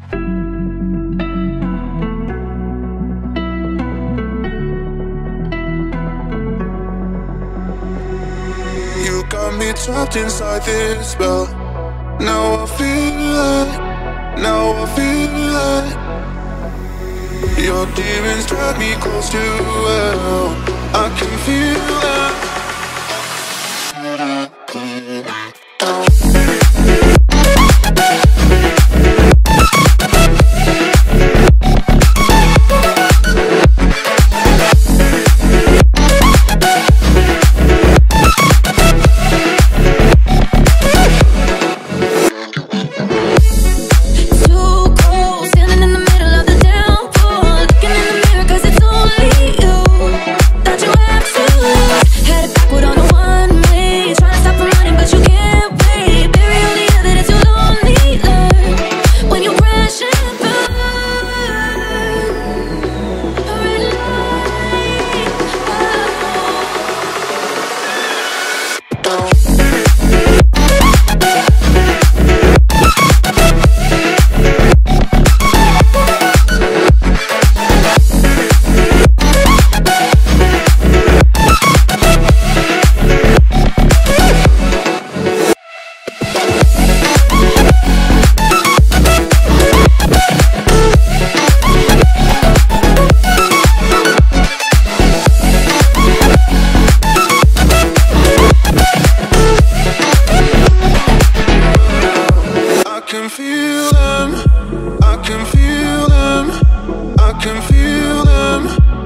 You got me trapped inside this spell. Now I feel it, now I feel it. Your demons drag me close to hell. I can feel it. I can feel them, I can feel them.